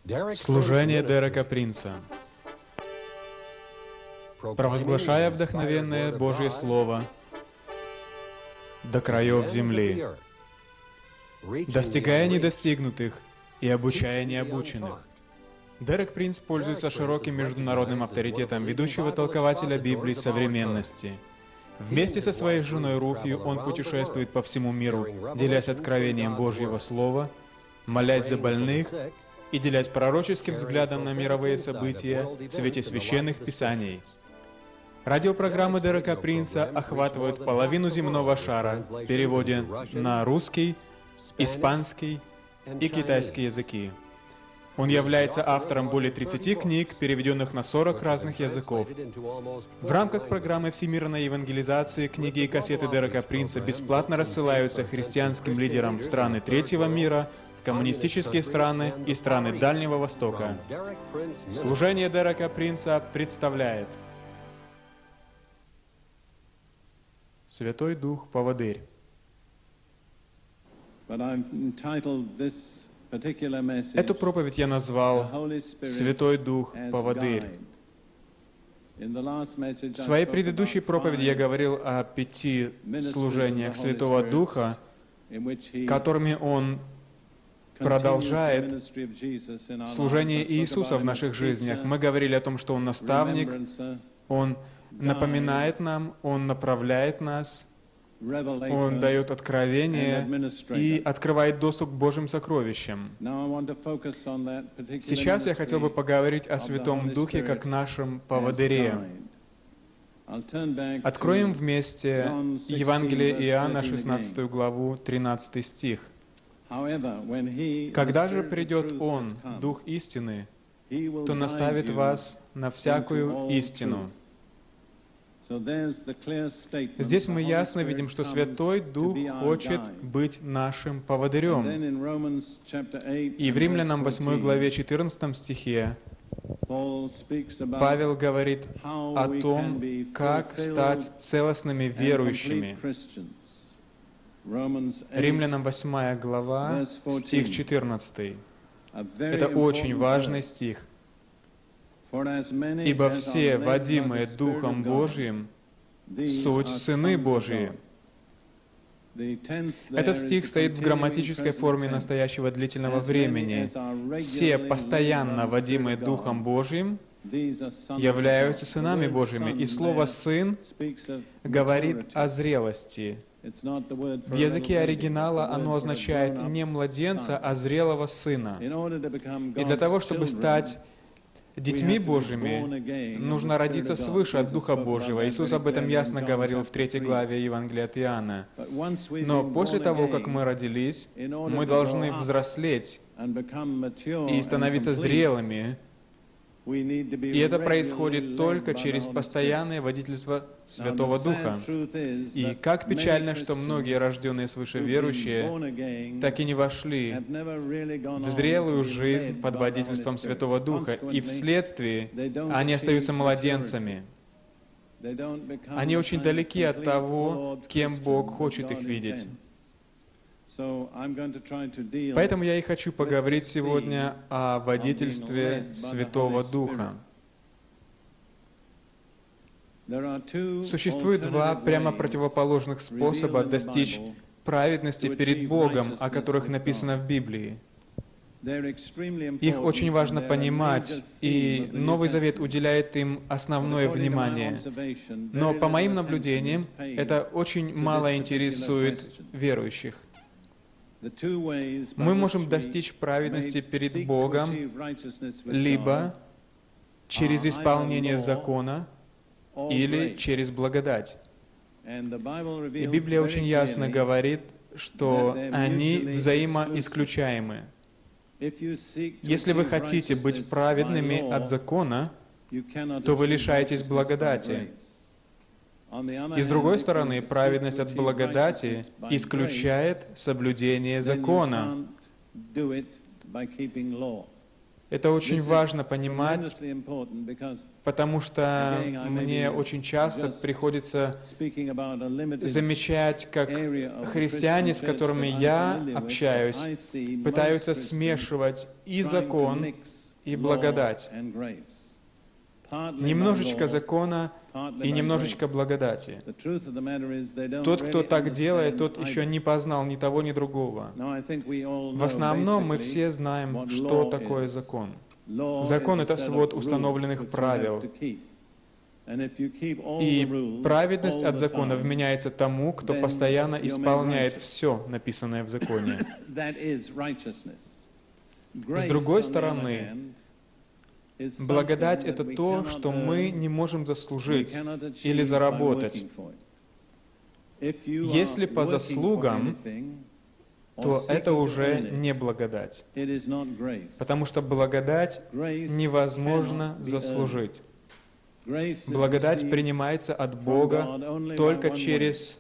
Служение Дерека Принца. Провозглашая вдохновенное Божье Слово до краев земли, достигая недостигнутых и обучая необученных. Дерек Принц пользуется широким международным авторитетом ведущего толкователя Библии современности. Вместе со своей женой Руфью он путешествует по всему миру, делясь откровением Божьего Слова, молясь за больных и делясь пророческим взглядом на мировые события в свете священных писаний. Радиопрограммы Дерека Принца охватывают половину земного шара в переводе на русский, испанский и китайский языки. Он является автором более 30 книг, переведенных на 40 разных языков. В рамках программы всемирной евангелизации книги и кассеты Дерека Принца бесплатно рассылаются христианским лидерам в страны третьего мира, в коммунистические страны и страны Дальнего Востока. Служение Дерека Принца представляет Святой Дух Поводырь. Эту проповедь я назвал «Святой Дух Поводырь». В своей предыдущей проповеди я говорил о 5 служениях Святого Духа, которыми Он продолжает служение Иисуса в наших жизнях. Мы говорили о том, что Он наставник, Он напоминает нам, Он направляет нас, Он дает откровение и открывает доступ к Божьим сокровищам. Сейчас я хотел бы поговорить о Святом Духе как нашем поводыре. Откроем вместе Евангелие Иоанна, 16 главу, 13 стих. «Когда же придет Он, Дух истины, то наставит вас на всякую истину». Здесь мы ясно видим, что Святой Дух хочет быть нашим поводырем. И в Римлянам 8 главе 14 стихе Павел говорит о том, как стать целостными верующими. Римлянам 8 глава, стих 14. Это очень важный стих. «Ибо все, водимые Духом Божиим, суть сыны Божии». Этот стих стоит в грамматической форме настоящего длительного времени. Все, постоянно водимые Духом Божиим, являются сынами Божьими. И слово «сын» говорит о зрелости. В языке оригинала оно означает не младенца, а зрелого сына. И для того, чтобы стать детьми Божьими, нужно родиться свыше от Духа Божьего. Иисус об этом ясно говорил в 3 главе Евангелия от Иоанна. Но после того, как мы родились, мы должны взрослеть и становиться зрелыми. И это происходит только через постоянное водительство Святого Духа. И как печально, что многие рожденные свыше верующие так и не вошли в зрелую жизнь под водительством Святого Духа, и вследствие они остаются младенцами. Они очень далеки от того, кем Бог хочет их видеть. Поэтому я и хочу поговорить сегодня о водительстве Святого Духа. Существует 2 прямо противоположных способа достичь праведности перед Богом, о которых написано в Библии. Их очень важно понимать, и Новый Завет уделяет им основное внимание. Но по моим наблюдениям, это очень мало интересует верующих. Мы можем достичь праведности перед Богом либо через исполнение закона, или через благодать. И Библия очень ясно говорит, что они взаимоисключаемы. Если вы хотите быть праведными от закона, то вы лишаетесь благодати. И с другой стороны, праведность от благодати исключает соблюдение закона. Это очень важно понимать, потому что мне очень часто приходится замечать, как христиане, с которыми я общаюсь, пытаются смешивать и закон, и благодать. Немножечко закона и немножечко благодати. Тот, кто так делает, тот еще не познал ни того, ни другого. В основном мы все знаем, что такое закон. Закон — это свод установленных правил. И праведность от закона вменяется тому, кто постоянно исполняет все, написанное в законе. С другой стороны, благодать — это то, что мы не можем заслужить или заработать. Если по заслугам, то это уже не благодать. Потому что благодать невозможно заслужить. Благодать принимается от Бога только через...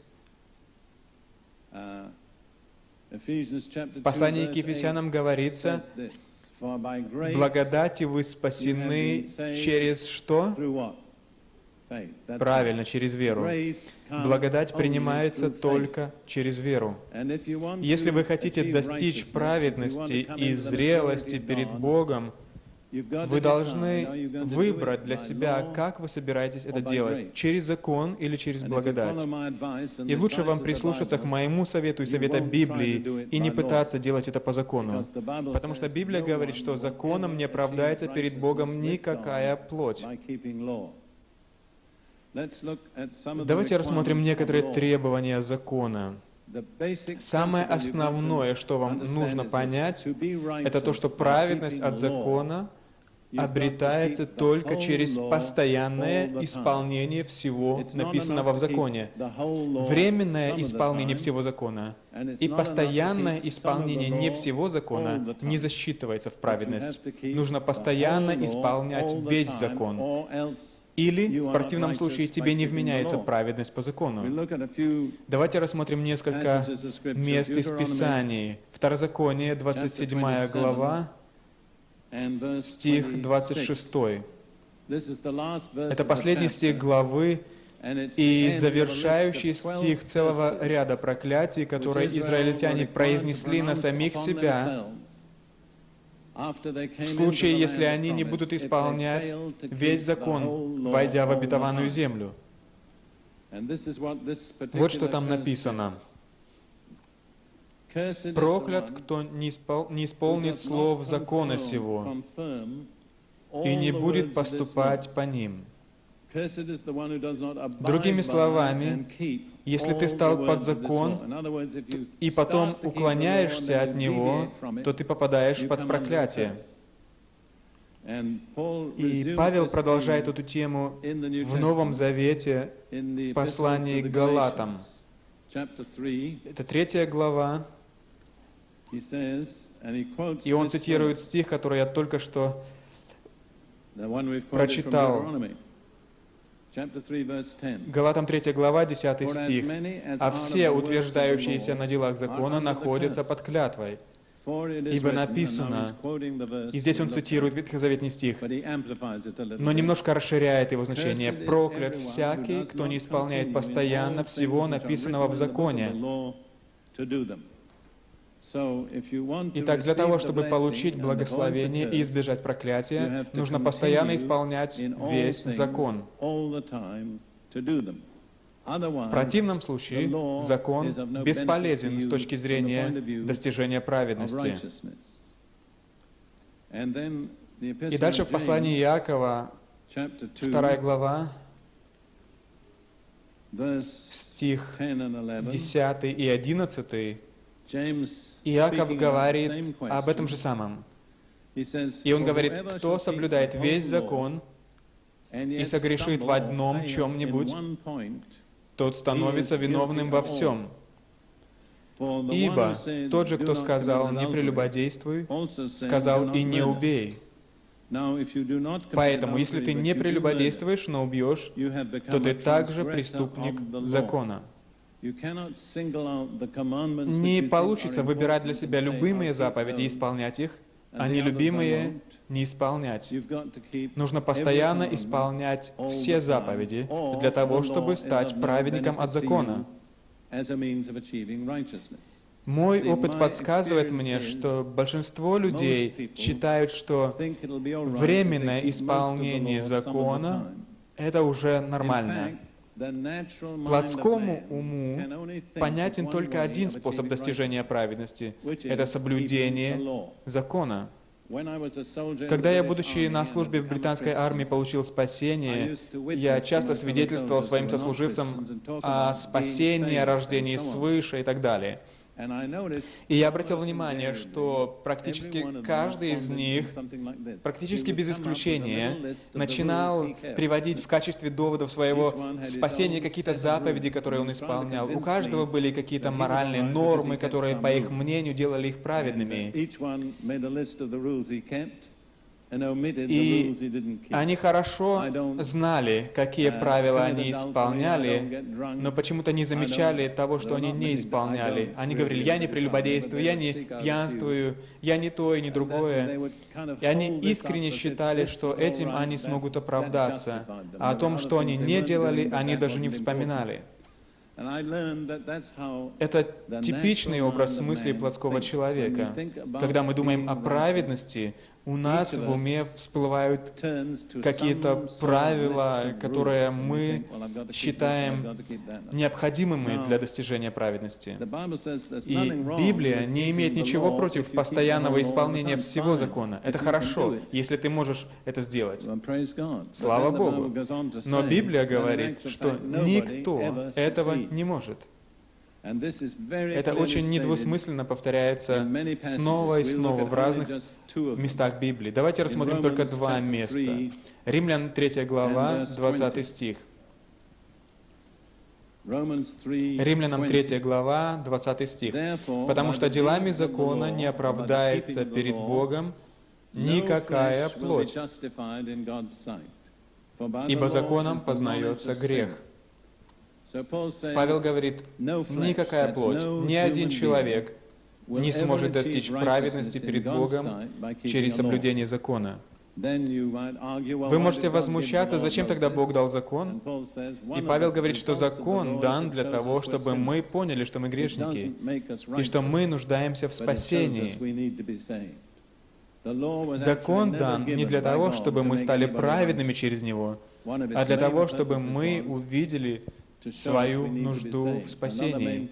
В послании к Ефесянам говорится: благодатью вы спасены через что? Правильно, через веру. Благодать принимается только через веру. Если вы хотите достичь праведности и зрелости перед Богом, вы должны выбрать для себя, как вы собираетесь это делать, через закон или через благодать. И лучше вам прислушаться к моему совету и совету Библии и не пытаться делать это по закону. Потому что Библия говорит, что законом не оправдается перед Богом никакая плоть. Давайте рассмотрим некоторые требования закона. Самое основное, что вам нужно понять, это то, что праведность от закона обретается только через постоянное исполнение всего написанного в законе. Временное исполнение всего закона и постоянное исполнение не всего закона не засчитывается в праведность. Нужно постоянно исполнять весь закон. Или, в противном случае, тебе не вменяется праведность по закону. Давайте рассмотрим несколько мест из Писаний. Второзаконие, 27 глава, стих 26. Это последний стих главы и завершающий стих целого ряда проклятий, которые израильтяне произнесли на самих себя, в случае, если они не будут исполнять весь закон, войдя в обетованную землю. Вот что там написано. «Проклят, кто не исполнит слов закона сего и не будет поступать по ним». Другими словами, если ты стал под закон и потом уклоняешься от него, то ты попадаешь под проклятие. И Павел продолжает эту тему в Новом Завете, в послании к Галатам. Это 3 глава, и он цитирует стих, который я только что прочитал. Галатам 3 глава, 10 стих. «А все, утверждающиеся на делах закона, находятся под клятвой. Ибо написано...» И здесь он цитирует ветхозаветный стих, но немножко расширяет его значение. «Проклят всякий, кто не исполняет постоянно всего написанного в законе». Итак, для того, чтобы получить благословение и избежать проклятия, нужно постоянно исполнять весь закон. В противном случае закон бесполезен с точки зрения достижения праведности. И дальше в послании Иакова, 2 глава, стих 10 и 11, Иаков говорит об этом же самом. И он говорит: кто соблюдает весь закон и согрешит в одном чем-нибудь, тот становится виновным во всем. Ибо тот же, кто сказал «не прелюбодействуй», сказал «и не убей». Поэтому, если ты не прелюбодействуешь, но убьешь, то ты также преступник закона. Не получится выбирать для себя любые заповеди и исполнять их, а нелюбимые не исполнять. Нужно постоянно исполнять все заповеди для того, чтобы стать праведником от закона. Мой опыт подсказывает мне, что большинство людей считают, что временное исполнение закона — это уже нормально. Плотскому уму понятен только один способ достижения праведности — это соблюдение закона. Когда я, будучи на службе в британской армии, получил спасение, я часто свидетельствовал своим сослуживцам о спасении, о рождении свыше и так далее. И я обратил внимание, что практически каждый из них, практически без исключения, начинал приводить в качестве доводов своего спасения какие-то заповеди, которые он исполнял. У каждого были какие-то моральные нормы, которые, по их мнению, делали их праведными. И они хорошо знали, какие правила они исполняли, но почему-то не замечали того, что они не исполняли. Они говорили: «Я не прелюбодействую, я не пьянствую, я не то и не другое». И они искренне считали, что этим они смогут оправдаться, а о том, что они не делали, они даже не вспоминали. Это типичный образ мыслей плотского человека. Когда мы думаем о праведности, у нас в уме всплывают какие-то правила, которые мы считаем необходимыми для достижения праведности. И Библия не имеет ничего против постоянного исполнения всего закона. Это хорошо, если ты можешь это сделать. Слава Богу. Но Библия говорит, что никто этого не может. Это очень недвусмысленно повторяется снова и снова в разных местах Библии. Давайте рассмотрим только два места. Римлян 3 глава, 20 стих. Римлянам 3 глава, 20 стих. «Потому что делами закона не оправдается перед Богом никакая плоть, ибо законом познается грех». Павел говорит, никакая плоть, ни один человек не сможет достичь праведности перед Богом через соблюдение закона. Вы можете возмущаться, зачем тогда Бог дал закон? И Павел говорит, что закон дан для того, чтобы мы поняли, что мы грешники, и что мы нуждаемся в спасении. Закон дан не для того, чтобы мы стали праведными через него, а для того, чтобы мы увидели свою нужду в спасении.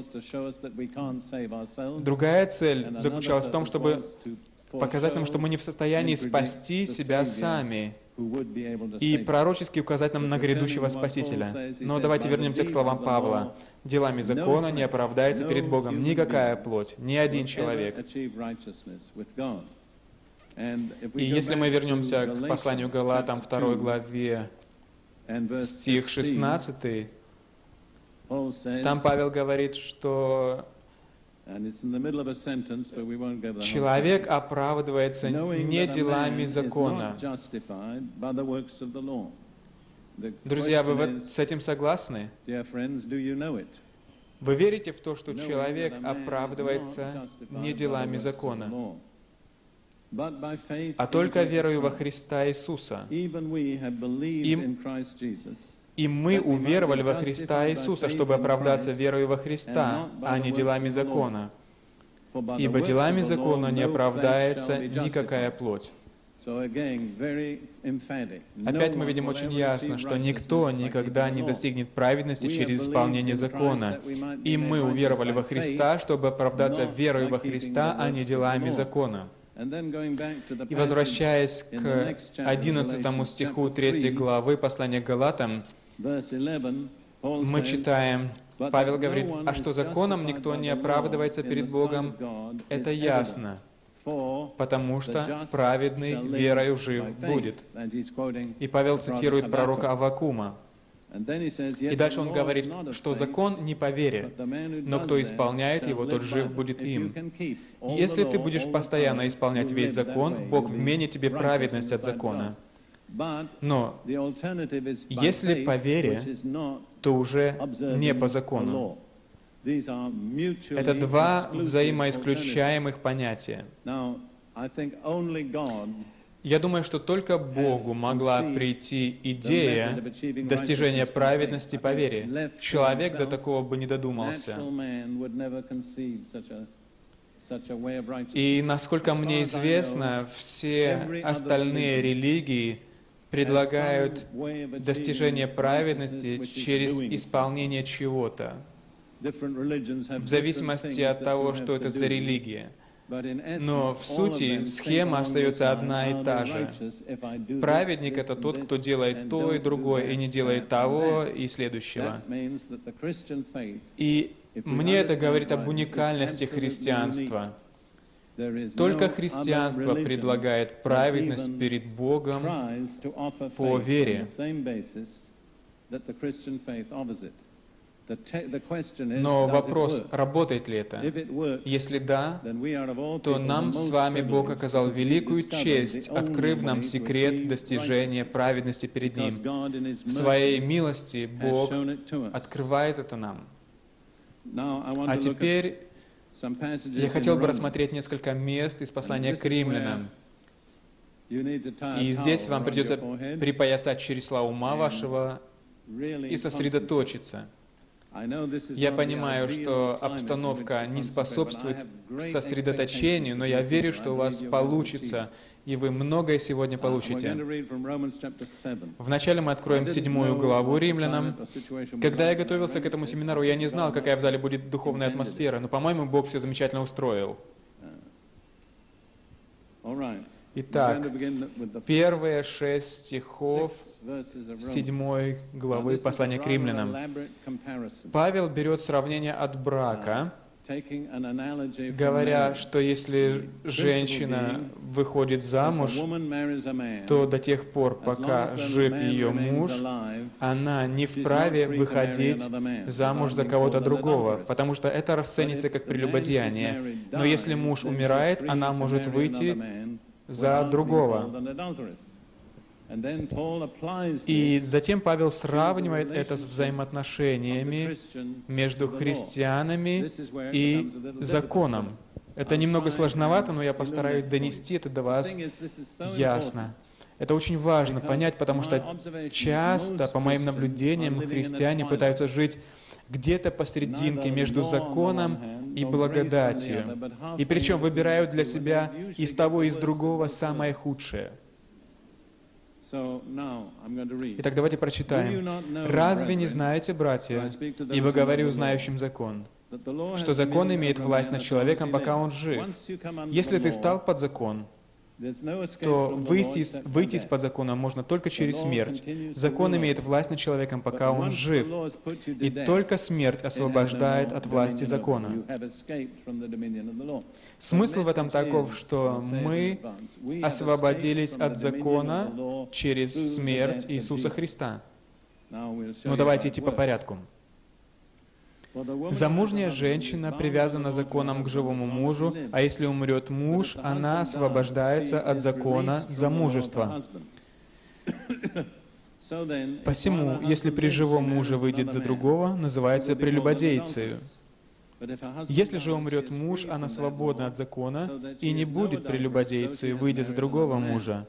Другая цель заключалась в том, чтобы показать нам, что мы не в состоянии спасти себя сами, и пророчески указать нам на грядущего Спасителя. Но давайте вернемся к словам Павла. «Делами закона не оправдается перед Богом никакая плоть, ни один человек». И если мы вернемся к посланию Галатам 2 главе, стих 16, там Павел говорит, что человек оправдывается не делами закона. Друзья, вы с этим согласны? Вы верите в то, что человек оправдывается не делами закона, а только верою во Христа Иисуса? И мы уверовали во Христа Иисуса, чтобы оправдаться верою во Христа, а не делами закона. Ибо делами закона не оправдается никакая плоть. Опять мы видим очень ясно, что никто никогда не достигнет праведности через исполнение закона. И мы уверовали во Христа, чтобы оправдаться верою во Христа, а не делами закона. И возвращаясь к 11 стиху 3 главы послания к Галатам, мы читаем, Павел говорит, «А что законом никто не оправдывается перед Богом, это ясно, потому что праведный верою жив будет». И Павел цитирует пророка Аввакума. И дальше он говорит, что закон не по вере, но кто исполняет его, тот жив будет им. Если ты будешь постоянно исполнять весь закон, Бог вменит тебе праведность от закона. Но если по вере, то уже не по закону. Это два взаимоисключаемых понятия. Я думаю, что только Богу могла прийти идея достижения праведности по вере. Человек до такого бы не додумался. И, насколько мне известно, все остальные религии предлагают достижение праведности через исполнение чего-то, в зависимости от того, что это за религия. Но в сути схема остается одна и та же. Праведник — это тот, кто делает то и другое, и не делает того и следующего. И мне это говорит об уникальности христианства. Только христианство предлагает праведность перед Богом по вере. Но вопрос, работает ли это? Если да, то нам с вами Бог оказал великую честь, открыв нам секрет достижения праведности перед Ним. В Своей милости Бог открывает это нам. А теперь я хотел бы рассмотреть несколько мест из послания к римлянам. И здесь вам придется припоясать чересла ума вашего и сосредоточиться. Я понимаю, что обстановка не способствует сосредоточению, но я верю, что у вас получится, и вы многое сегодня получите. Вначале мы откроем 7 главу Римлянам. Когда я готовился к этому семинару, я не знал, какая в зале будет духовная атмосфера, но, по-моему, Бог все замечательно устроил. Итак, первые 6 стихов 7 главы послания к Римлянам. Павел берет сравнение от брака, говоря, что если женщина выходит замуж, то до тех пор, пока жив ее муж, она не вправе выходить замуж за кого-то другого, потому что это расценится как прелюбодеяние. Но если муж умирает, она может выйти за другого. И затем Павел сравнивает это с взаимоотношениями между христианами и законом. Это немного сложновато, но я постараюсь донести это до вас ясно. Это очень важно понять, потому что часто, по моим наблюдениям, христиане пытаются жить где-то посерединке между законом и благодатью. И причем выбирают для себя из того и из другого самое худшее. Итак, давайте прочитаем. «Разве не знаете, братья, ибо говорю знающим закон, что закон имеет власть над человеком, пока он жив? Если ты стал под закон, то выйти из-под закона можно только через смерть. Закон имеет власть над человеком, пока он жив, и только смерть освобождает от власти закона». Смысл в этом таков, что мы освободились от закона через смерть Иисуса Христа. Но давайте идти по порядку. Замужняя женщина привязана законом к живому мужу, а если умрет муж, она освобождается от закона замужества. Посему, если при живом муже выйдет за другого, называется прелюбодейцею. Если же умрет муж, она свободна от закона и не будет прелюбодейцею, выйдя за другого мужа.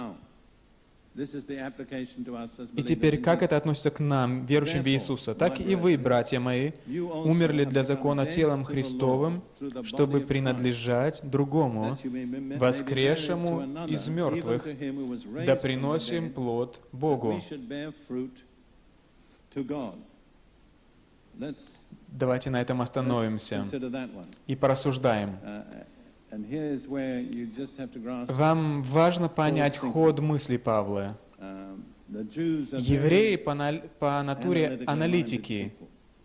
И теперь, как это относится к нам, верующим в Иисуса? Так и вы, братья мои, умерли для закона телом Христовым, чтобы принадлежать другому, воскресшему из мертвых, да приносим плод Богу. Давайте на этом остановимся и порассуждаем. Вам важно понять ход мысли Павла. Евреи по натуре аналитики.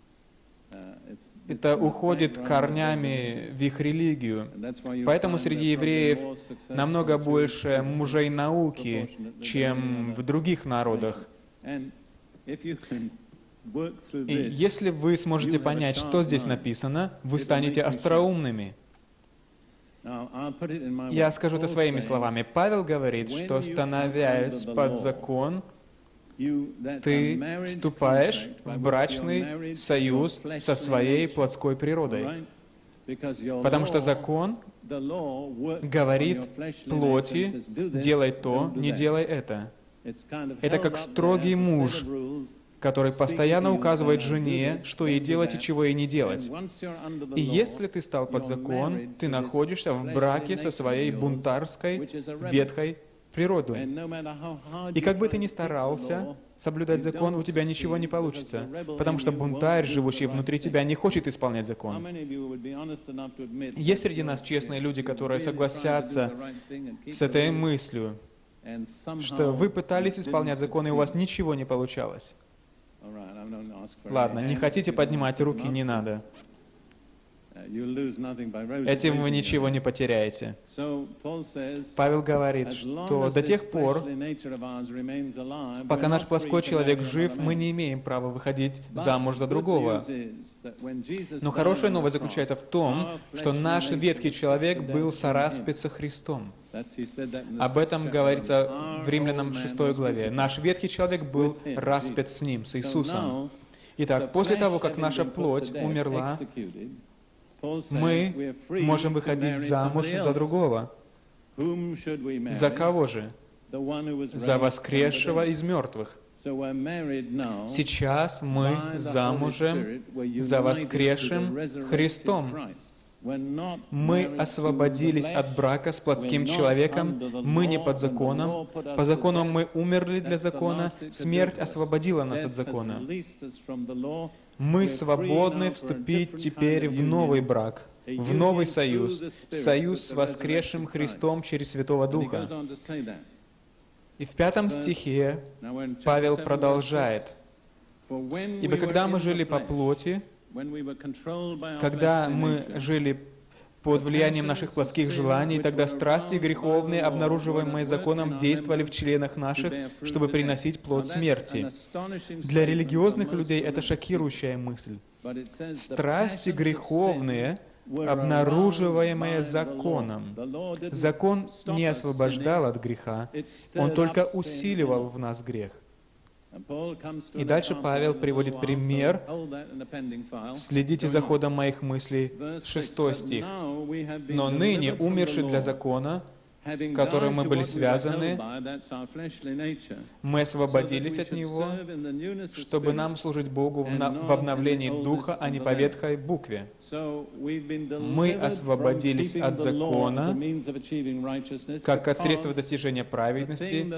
Это уходит корнями в их религию. Поэтому среди евреев намного больше мужей науки, чем в других народах. И если вы сможете понять, что здесь написано, вы станете остроумными. Я скажу это своими словами. Павел говорит, что, становясь под закон, ты вступаешь в брачный союз со своей плотской природой. Потому что закон говорит плоти: делай то, не делай это. Это как строгий муж, который постоянно указывает жене, что ей делать и чего ей не делать. И если ты стал под закон, ты находишься в браке со своей бунтарской, ветхой природой. И как бы ты ни старался соблюдать закон, у тебя ничего не получится, потому что бунтарь, живущий внутри тебя, не хочет исполнять закон. Есть среди нас честные люди, которые согласятся с этой мыслью, что вы пытались исполнять закон, и у вас ничего не получалось. Ладно, не хотите поднимать руки, не надо. Этим вы ничего не потеряете. Павел говорит, что до тех пор, пока наш плоской человек жив, мы не имеем права выходить замуж за другого. Но хорошая новость заключается в том, что наш ветхий человек был сораспят со Христом. Об этом говорится в Римлянам 6 главе. Наш ветхий человек был распят с Ним, с Иисусом. Итак, после того, как наша плоть умерла, мы можем выходить замуж за другого. За кого же? За воскресшего из мертвых. Сейчас мы замужем за воскресшим Христом. Мы освободились от брака с плотским человеком, мы не под законом. По закону мы умерли для закона, смерть освободила нас от закона. Мы свободны вступить теперь в новый брак, в новый союз, союз с воскресшим Христом через Святого Духа. И в 5 стихе Павел продолжает: «Ибо когда мы жили по плоти, когда мы жили под влиянием наших плотских желаний, тогда страсти греховные, обнаруживаемые законом, действовали в членах наших, чтобы приносить плод смерти». Для религиозных людей это шокирующая мысль. Страсти греховные, обнаруживаемые законом. Закон не освобождал от греха, он только усиливал в нас грех. И дальше Павел приводит пример. Следите за ходом моих мыслей. 6 стих. «Но ныне, умерши для закона, которым мы были связаны, мы освободились от него, чтобы нам служить Богу в обновлении духа, а не по ветхой букве». Мы освободились от закона, как от средства достижения праведности,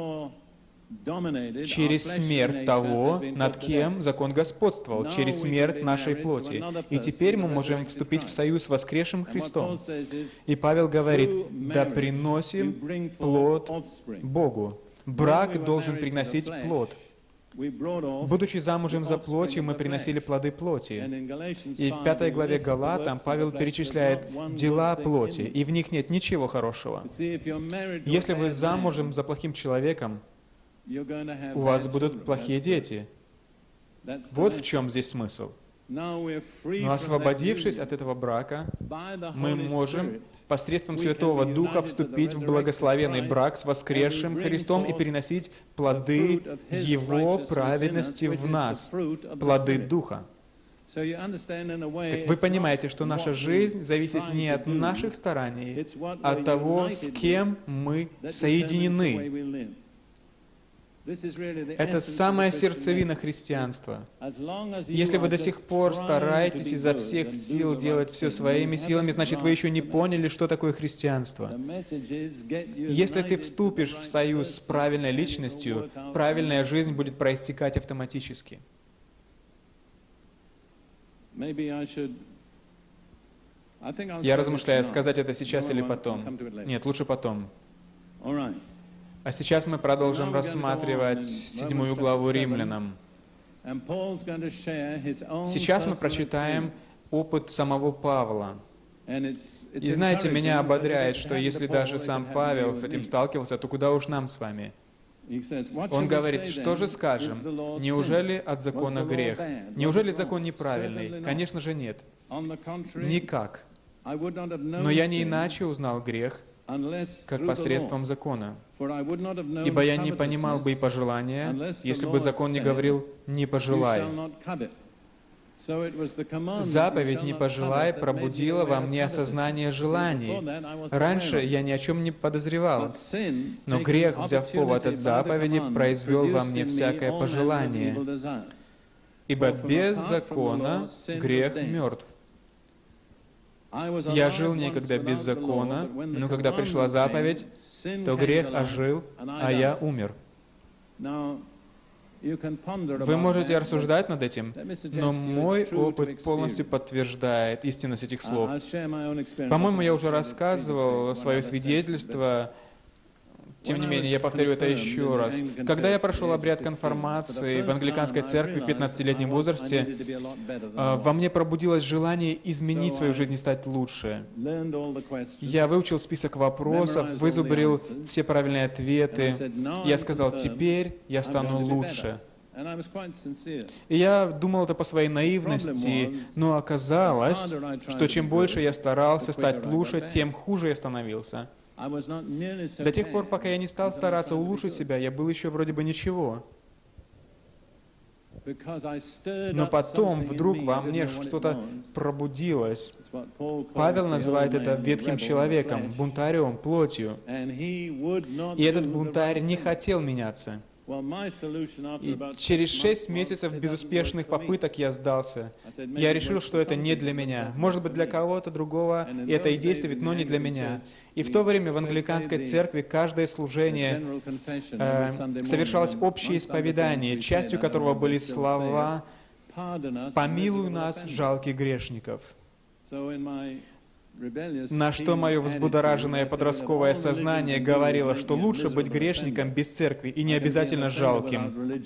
через смерть того, над кем закон господствовал, через смерть нашей плоти. И теперь мы можем вступить в союз с воскресшим Христом. И Павел говорит: «Да приносим плод Богу». Брак должен приносить плод. Будучи замужем за плотью, мы приносили плоды плоти. И в 5 главе Галатам Павел перечисляет дела плоти, и в них нет ничего хорошего. Если вы замужем за плохим человеком, у вас будут плохие дети. Вот в чем здесь смысл. Но освободившись от этого брака, мы можем посредством Святого Духа вступить в благословенный брак с воскресшим Христом и переносить плоды Его праведности в нас, плоды Духа. Так вы понимаете, что наша жизнь зависит не от наших стараний, а от того, с кем мы соединены. Это самая сердцевина христианства. Если вы до сих пор стараетесь изо всех сил делать все своими силами, значит, вы еще не поняли, что такое христианство. Если ты вступишь в союз с правильной личностью, правильная жизнь будет проистекать автоматически. Я размышляю, сказать это сейчас или потом. Нет, лучше потом. А сейчас мы продолжим рассматривать 7 главу Римлянам. Сейчас мы прочитаем опыт самого Павла. И знаете, меня ободряет, что если даже сам Павел с этим сталкивался, то куда уж нам с вами? Он говорит: что же скажем? Неужели от закона грех? Неужели закон неправильный? Конечно же нет. Никак. Но я не иначе узнал грех, как посредством закона. Ибо я не понимал бы и пожелания, если бы закон не говорил: «не пожелай». Заповедь «Не пожелай» пробудила во мне осознание желаний. Раньше я ни о чем не подозревал, но грех, взяв повод от заповеди, произвел во мне всякое пожелание. Ибо без закона грех мертв. Я жил некогда без закона, но когда пришла заповедь, то грех ожил, а я умер. Вы можете рассуждать над этим, но мой опыт полностью подтверждает истинность этих слов. По-моему, я уже рассказывал свое свидетельство, тем не менее, я повторю это еще раз. Когда я прошел обряд конфирмации в англиканской церкви в 15-летнем возрасте, во мне пробудилось желание изменить свою жизнь и стать лучше. Я выучил список вопросов, вызубрил все правильные ответы. Я сказал, теперь я стану лучше. И я думал это по своей наивности, но оказалось, что чем больше я старался стать лучше, тем хуже я становился. До тех пор, пока я не стал стараться улучшить себя, я был еще вроде бы ничего. Но потом вдруг во мне что-то пробудилось. Павел называет это ветхим человеком, бунтарем, плотью. И этот бунтарь не хотел меняться. И через 6 месяцев безуспешных попыток я сдался. Я решил, что это не для меня. Может быть, для кого-то другого это и действует, но не для меня. И в то время в англиканской церкви каждое служение совершалось общее исповедание, частью которого были слова «Помилуй нас, жалких грешников». На что мое взбудораженное подростковое сознание говорило, что лучше быть грешником без церкви и не обязательно жалким.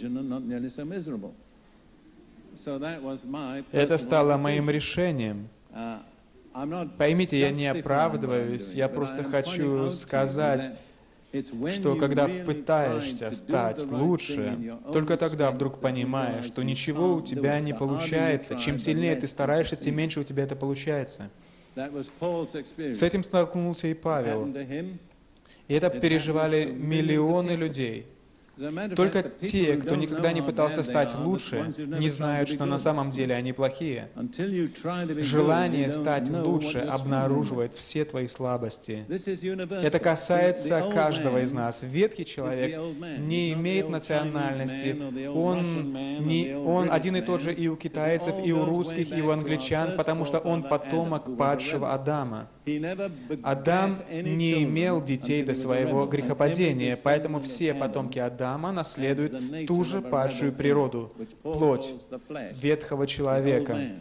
Это стало моим решением. Поймите, я не оправдываюсь, я просто хочу сказать, что когда пытаешься стать лучше, только тогда вдруг понимаешь, что ничего у тебя не получается. Чем сильнее ты стараешься, тем меньше у тебя это получается. С этим столкнулся и Павел. И это переживали миллионы людей. Только те, кто никогда не пытался стать лучше, не знают, что на самом деле они плохие. Желание стать лучше обнаруживает все твои слабости. Это касается каждого из нас. Ветхий человек не имеет национальности. Он один и тот же и у китайцев, и у русских, и у англичан, потому что он потомок падшего Адама. Адам не имел детей до своего грехопадения, поэтому все потомки Адама наследуют ту же падшую природу, плоть ветхого человека.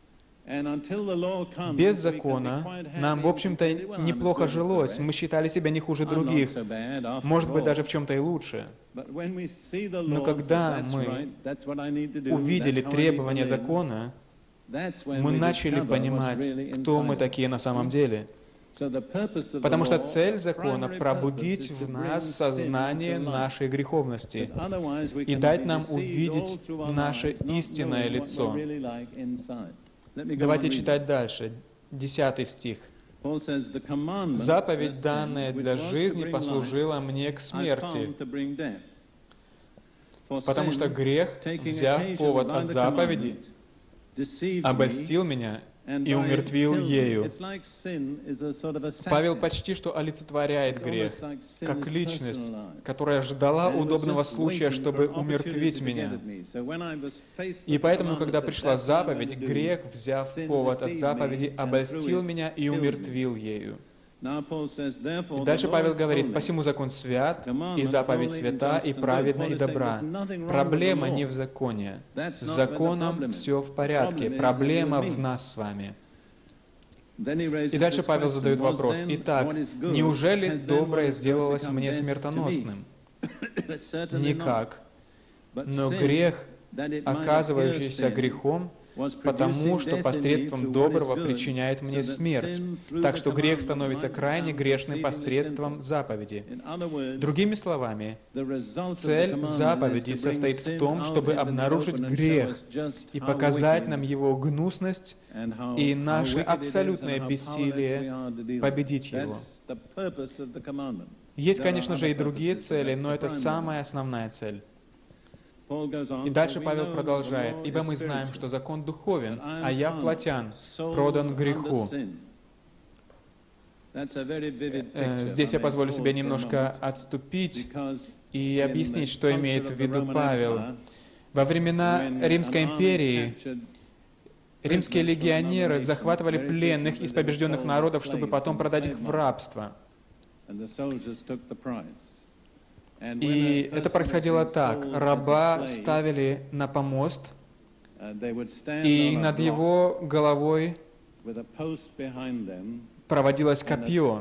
Без закона нам, в общем-то, неплохо жилось, мы считали себя не хуже других, может быть, даже в чем-то и лучше. Но когда мы увидели требования закона, мы начали понимать, кто мы такие на самом деле. Потому что цель закона — пробудить в нас сознание нашей греховности и дать нам увидеть наше истинное лицо. Давайте читать дальше. 10 стих. «Заповедь, данная для жизни, послужила мне к смерти, потому что грех, взяв повод от заповеди, обольстил меня и умертвил ею». Павел почти что олицетворяет грех, как личность, которая ждала удобного случая, чтобы умертвить меня. И поэтому, когда пришла заповедь, грех, взяв повод от заповеди, обольстил меня и умертвил ею. И дальше Павел говорит, «Посему закон свят, и заповедь свята, и праведна, и добра». Проблема не в законе. С законом все в порядке. Проблема в нас с вами. И дальше Павел задает вопрос. «Итак, неужели доброе сделалось мне смертоносным?» Никак. Но грех, оказывающийся грехом, потому что посредством доброго причиняет мне смерть. Так что грех становится крайне грешным посредством заповеди. Другими словами, цель заповеди состоит в том, чтобы обнаружить грех и показать нам его гнусность и наше абсолютное бессилие победить его. Есть, конечно же, и другие цели, но это самая основная цель. И дальше Павел продолжает: «Ибо мы знаем, что закон духовен, а я плотян, продан греху». Здесь я позволю себе немножко отступить и объяснить, что имеет в виду Павел. Во времена Римской империи римские легионеры захватывали пленных из побежденных народов, чтобы потом продать их в рабство. И это происходило так. Раба ставили на помост, и над его головой проводилось копье.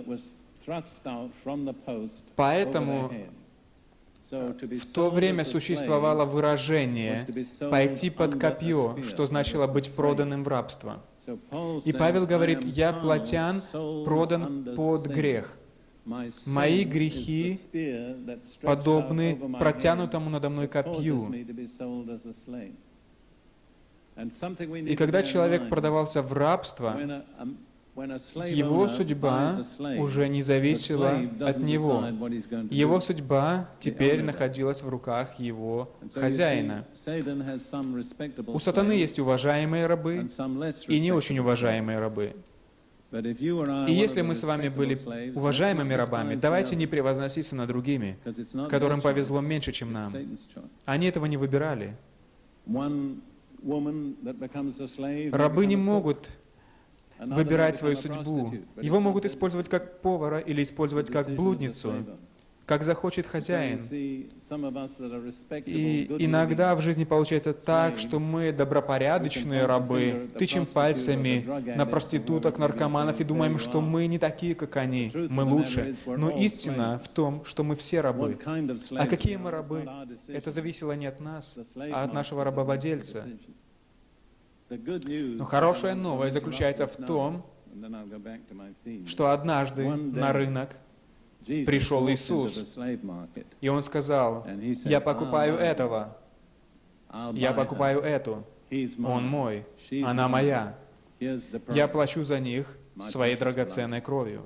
Поэтому в то время существовало выражение «пойти под копье», что значило быть проданным в рабство. И Павел говорит: «Я плотян, продан под грех. Мои грехи подобны протянутому надо мной копью». И когда человек продавался в рабство, его судьба уже не зависела от него. Его судьба теперь находилась в руках его хозяина. У сатаны есть уважаемые рабы и не очень уважаемые рабы. И если мы с вами были уважаемыми рабами, давайте не превозноситься над другими, которым повезло меньше, чем нам. Они этого не выбирали. Рабы не могут выбирать свою судьбу. Его могут использовать как повара или использовать как блудницу, как захочет хозяин. И иногда в жизни получается так, что мы добропорядочные рабы, тычем пальцами на проституток, наркоманов и думаем, что мы не такие, как они, мы лучше. Но истина в том, что мы все рабы. А какие мы рабы? Это зависело не от нас, а от нашего рабовладельца. Но хорошая новость заключается в том, что однажды на рынок пришел Иисус, и Он сказал: «Я покупаю этого, я покупаю эту, он мой, она моя, я плачу за них своей драгоценной кровью».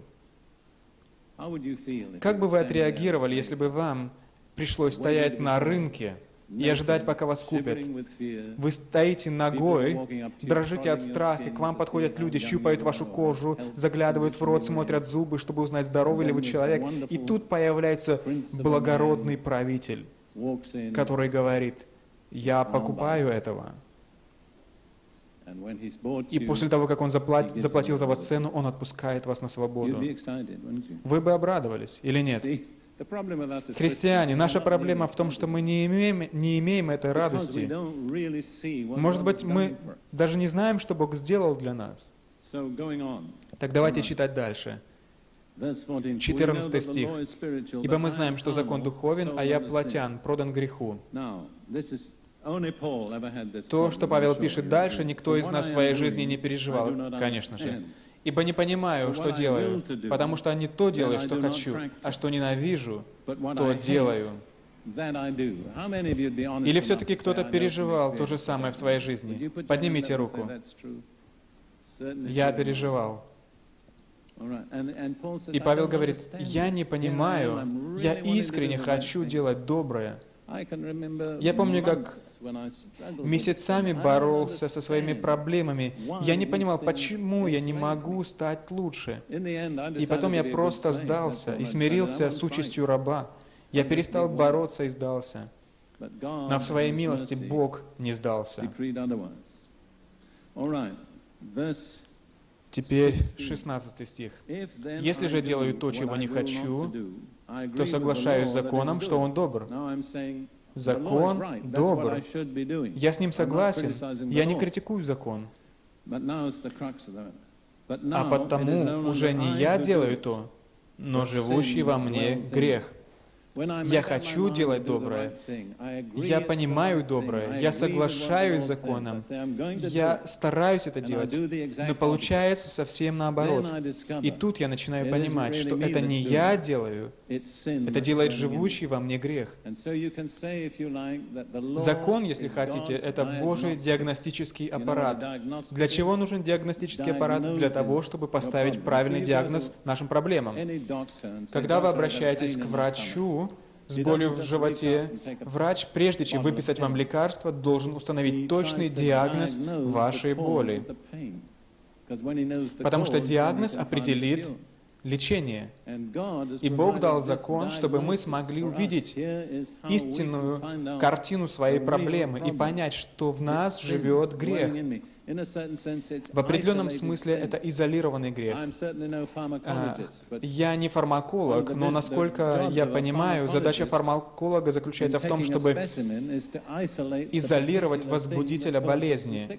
Как бы вы отреагировали, если бы вам пришлось стоять на рынке и ожидать, пока вас купят? Вы стоите ногой, дрожите от страха, к вам подходят люди, щупают вашу кожу, заглядывают в рот, смотрят зубы, чтобы узнать, здоровый ли вы человек. И тут появляется благородный правитель, который говорит: «Я покупаю этого». И после того, как Он заплатил за вас цену, Он отпускает вас на свободу. Вы бы обрадовались или нет? Христиане, наша проблема в том, что мы не имеем этой радости. Может быть, мы даже не знаем, что Бог сделал для нас. Так давайте читать дальше. 14 стих. «Ибо мы знаем, что закон духовен, а я плотян, продан греху». То, что Павел пишет дальше, никто из нас в своей жизни не переживал, конечно же. «Ибо не понимаю, что делаю, потому что не то делаю, что хочу, а что ненавижу, то делаю». Или все-таки кто-то переживал то же самое в своей жизни? Поднимите руку. Я переживал. И Павел говорит: «Я не понимаю, я искренне хочу делать доброе». Я помню, как месяцами боролся со своими проблемами. Я не понимал, почему я не могу стать лучше. И потом я просто сдался и смирился с участью раба. Я перестал бороться и сдался. Но в своей милости Бог не сдался. Теперь 16 стих. «Если же делаю то, чего не хочу, то соглашаюсь с законом, что он добр». Закон добр. Я с ним согласен. Я не критикую закон. А потому уже не я делаю то, но живущий во мне грех. Я хочу делать доброе. Я понимаю доброе. Я соглашаюсь с законом. Я стараюсь это делать. Но получается совсем наоборот. И тут я начинаю понимать, что это не я делаю, это делает живущий во мне грех. Закон, если хотите, это Божий диагностический аппарат. Для чего нужен диагностический аппарат? Для того, чтобы поставить правильный диагноз нашим проблемам. Когда вы обращаетесь к врачу, с болью в животе, врач, прежде чем выписать вам лекарство, должен установить точный диагноз вашей боли. Потому что диагноз определит лечение. И Бог дал закон, чтобы мы смогли увидеть истинную картину своей проблемы и понять, что в нас живет грех. В определенном смысле это изолированный грех. Я не фармаколог, но насколько я понимаю, задача фармаколога заключается в том, чтобы изолировать возбудителя болезни.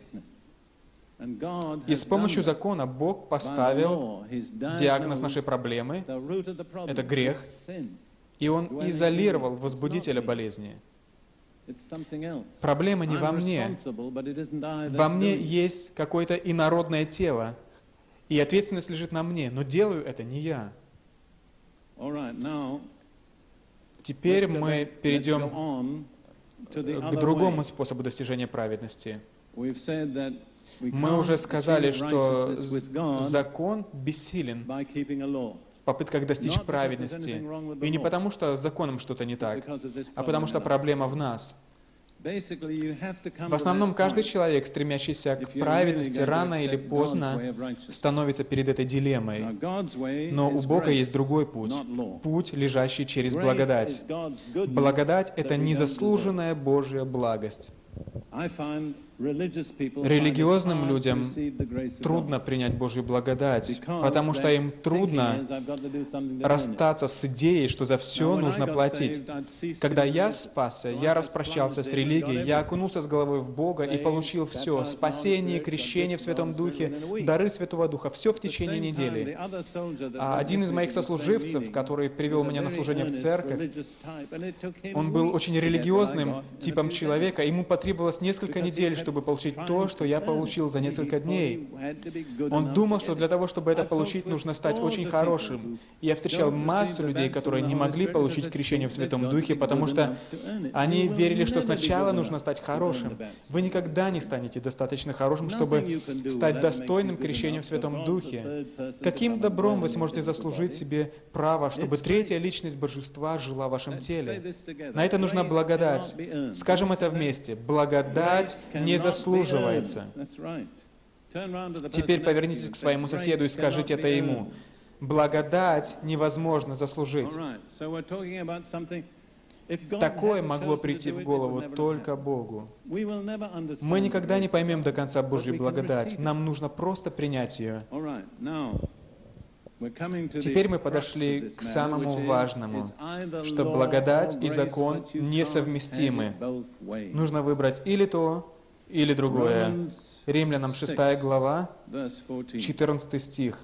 И с помощью закона Бог поставил диагноз нашей проблемы, это грех, и Он изолировал возбудителя болезни. Проблема не во мне. Во мне есть какое-то инородное тело, и ответственность лежит на мне, но делаю это не я. Теперь мы перейдем к другому способу достижения праведности. Мы уже сказали, что закон бессилен в попытках достичь праведности. И не потому, что с законом что-то не так, а потому что проблема в нас. В основном, каждый человек, стремящийся к праведности, рано или поздно становится перед этой дилеммой. Но у Бога есть другой путь. Путь, лежащий через благодать. Благодать — это незаслуженная Божья благость. Религиозным людям трудно принять Божью благодать, потому что им трудно расстаться с идеей, что за все нужно платить. Когда я спасся, я распрощался с религией, я окунулся с головой в Бога и получил все — спасение, крещение в Святом Духе, дары Святого Духа, все в течение недели. А один из моих сослуживцев, который привел меня на служение в церковь, он был очень религиозным типом человека, ему потребовалось несколько недель, чтобы получить то, что я получил за несколько дней. Он думал, что для того, чтобы это получить, нужно стать очень хорошим. И я встречал массу людей, которые не могли получить крещение в Святом Духе, потому что они верили, что сначала нужно стать хорошим. Вы никогда не станете достаточно хорошим, чтобы стать достойным крещения в Святом Духе. Каким добром вы сможете заслужить себе право, чтобы третья личность Божества жила в вашем теле? На это нужна благодать. Скажем это вместе. Благодать не заслуживается. Теперь повернитесь к своему соседу и скажите это ему. Благодать невозможно заслужить. Такое могло прийти в голову только Богу. Мы никогда не поймем до конца Божью благодать. Нам нужно просто принять ее. Теперь мы подошли к самому важному, что благодать и закон несовместимы. Нужно выбрать или то, или другое. Римлянам 6 глава, 14 стих.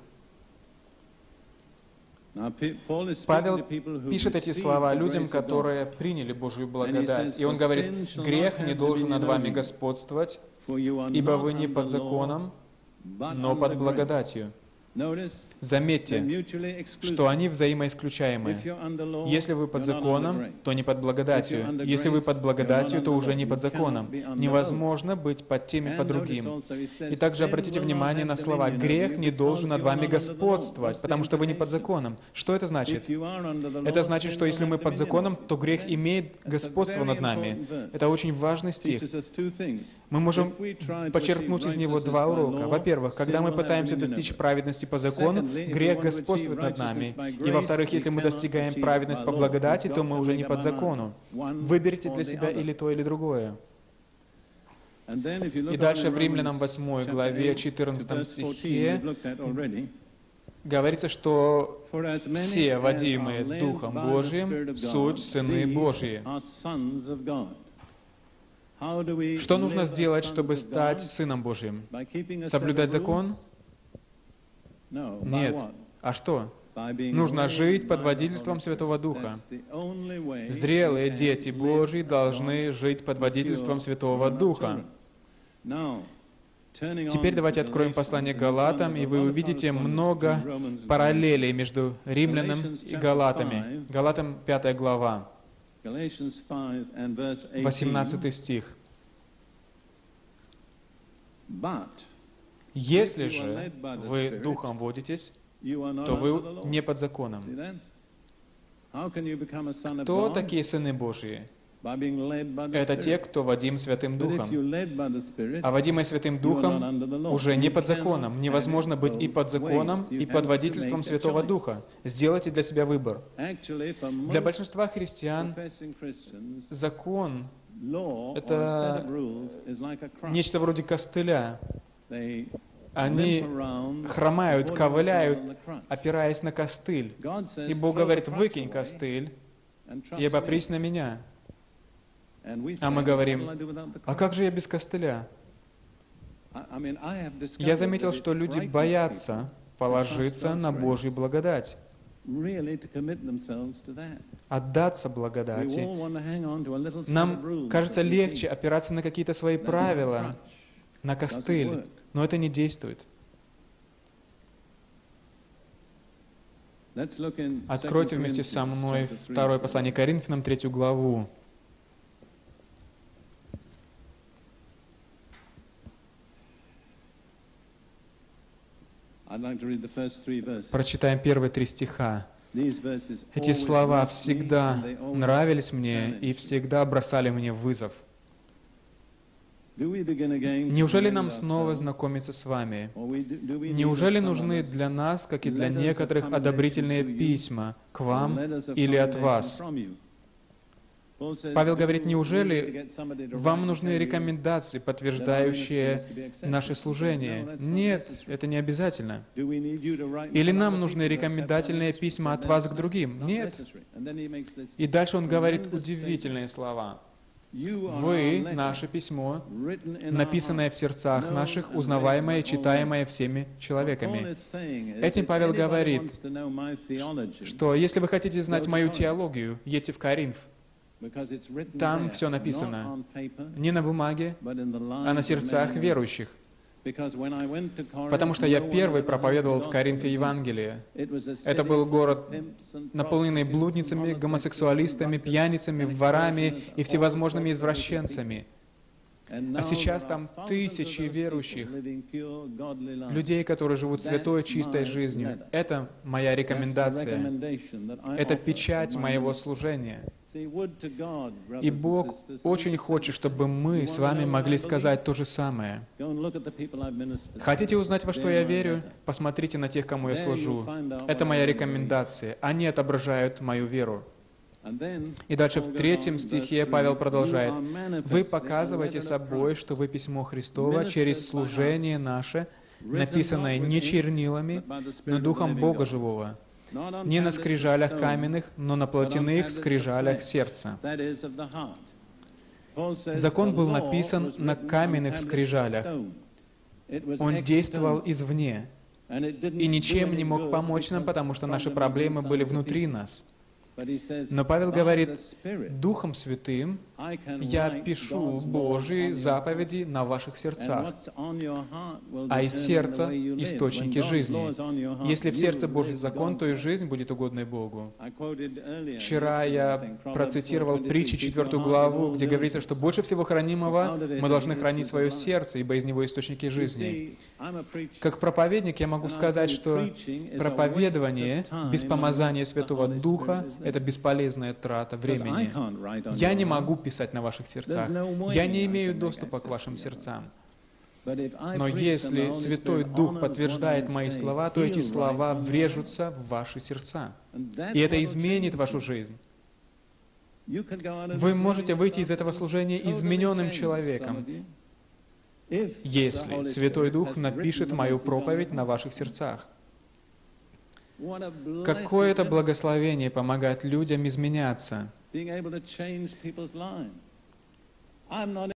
Павел пишет эти слова людям, которые приняли Божью благодать. И он говорит: «Грех не должен над вами господствовать, ибо вы не под законом, но под благодатью». Заметьте, что они взаимоисключаемы. Если вы под законом, то не под благодатью. Если вы под благодатью, то уже не под законом. Невозможно быть под тем и под другим. И также обратите внимание на слова «грех не должен над вами господствовать», потому что вы не под законом. Что это значит? Это значит, что если мы под законом, то грех имеет господство над нами. Это очень важный стих. Мы можем почерпнуть из него два урока. Во-первых, когда мы пытаемся достичь праведности по закону, грех господствует над нами. И во-вторых, если мы достигаем праведность по благодати, то мы уже не под закону. Выберите для себя или то, или другое. И дальше в Римлянам 8 главе 14 стихе говорится, что все, водимые Духом Божиим, суть сыны Божьи. Что нужно сделать, чтобы стать сыном Божьим? Соблюдать закон? Нет. А что? Нужно жить под водительством Святого Духа. Зрелые дети Божьи должны жить под водительством Святого Духа. Теперь давайте откроем послание к Галатам, и вы увидите много параллелей между римлянам и галатами. Галатам 5 глава, 18 стих. Если же вы Духом водитесь, то вы не под законом. Кто такие сыны Божьи? Это те, кто водим Святым Духом. А водимые Святым Духом уже не под законом. Невозможно быть и под законом, и под водительством Святого Духа. Сделайте для себя выбор. Для большинства христиан закон — это нечто вроде костыля. Они хромают, ковыляют, опираясь на костыль. И Бог говорит: выкинь костыль и обопрись на меня. А мы говорим: а как же я без костыля? Я заметил, что люди боятся положиться на Божью благодать, отдаться благодати. Нам кажется легче опираться на какие-то свои правила, на костыль, но это не действует. Откройте вместе со мной второе послание Коринфянам, 3 главу. Прочитаем первые 3 стиха. Эти слова всегда нравились мне и всегда бросали мне вызов. Неужели нам снова знакомиться с вами? Неужели нужны для нас, как и для некоторых, одобрительные письма к вам или от вас? Павел говорит: неужели вам нужны рекомендации, подтверждающие наше служение? Нет, это не обязательно. Или нам нужны рекомендательные письма от вас к другим? Нет. И дальше он говорит удивительные слова. Вы — наше письмо, написанное в сердцах наших, узнаваемое, читаемое всеми человеками. Этим Павел говорит, что если вы хотите знать мою теологию, едьте в Коринф. Там все написано не на бумаге, а на сердцах верующих. Потому что я первый проповедовал в Коринфе Евангелие. Это был город, наполненный блудницами, гомосексуалистами, пьяницами, ворами и всевозможными извращенцами. А сейчас там тысячи верующих, людей, которые живут святой, чистой жизнью. Это моя рекомендация. Это печать моего служения. И Бог очень хочет, чтобы мы с вами могли сказать то же самое. Хотите узнать, во что я верю? Посмотрите на тех, кому я служу. Это моя рекомендация. Они отображают мою веру. И дальше в 3 стихе Павел продолжает: «Вы показываете собой, что вы письмо Христово через служение наше, написанное не чернилами, но Духом Бога Живого, не на скрижалях каменных, но на плотяных скрижалях сердца». Закон был написан на каменных скрижалях. Он действовал извне и ничем не мог помочь нам, потому что наши проблемы были внутри нас. Но Павел говорит: Духом Святым я пишу Божьи заповеди на ваших сердцах, а из сердца источники жизни. Если в сердце Божий закон, то и жизнь будет угодной Богу. Вчера я процитировал притчи 4 главу, где говорится, что больше всего хранимого мы должны хранить свое сердце, ибо из него источники жизни. Как проповедник я могу сказать, что проповедование без помазания Святого Духа — это бесполезная трата времени. Я не могу писать на ваших сердцах. Я не имею доступа к вашим сердцам. Но если Святой Дух подтверждает мои слова, то эти слова врежутся в ваши сердца. И это изменит вашу жизнь. Вы можете выйти из этого служения измененным человеком, если Святой Дух напишет мою проповедь на ваших сердцах. Какое это благословение помогать людям изменяться.